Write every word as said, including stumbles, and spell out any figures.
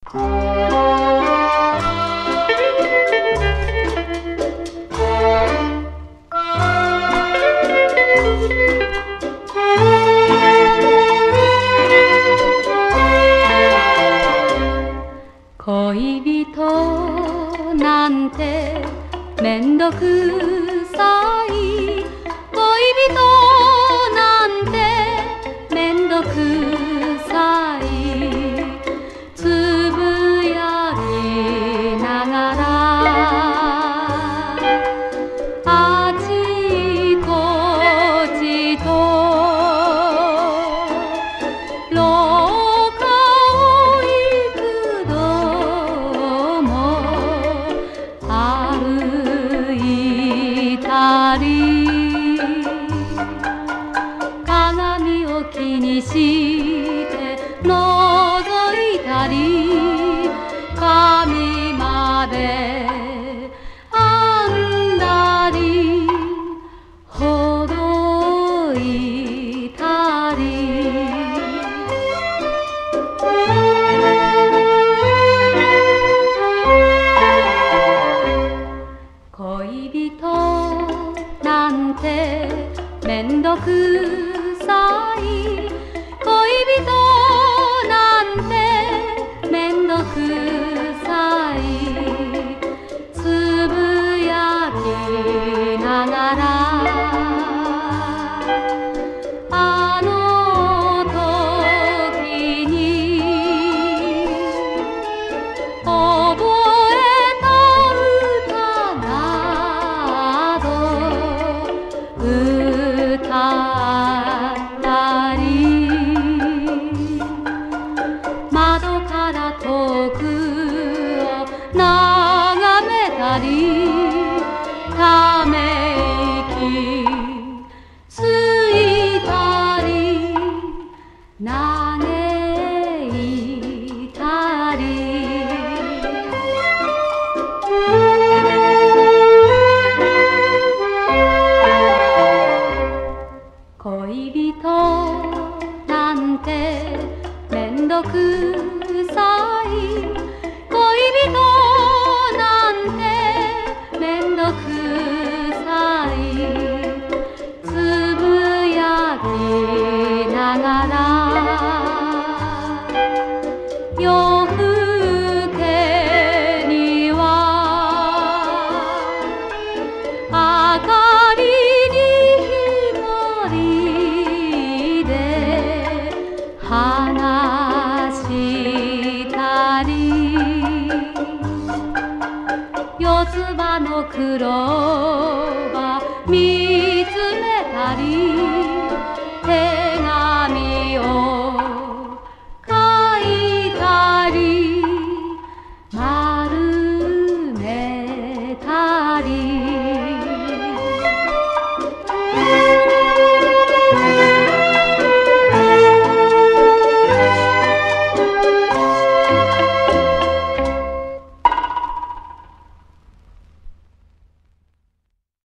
恋人なんてめんどくさい、恋人なんてめんどくさい、つぶやきながらあちこちと廊下を行くども歩いたり、鏡を気にして覗いたり、髪まで編んだりほどいたり、恋人なんてめんどくさい、恋人なんてめんどくさい、つぶやきながらあの時に覚えた歌など歌ったり、窓から遠くを眺めたり、ため息ついたり嘆いたり、恋人なんてめんどくさい、恋人なんてめんどくさい、つぶやきながら夜更けには明かりに一人で話したり、四つ葉の黒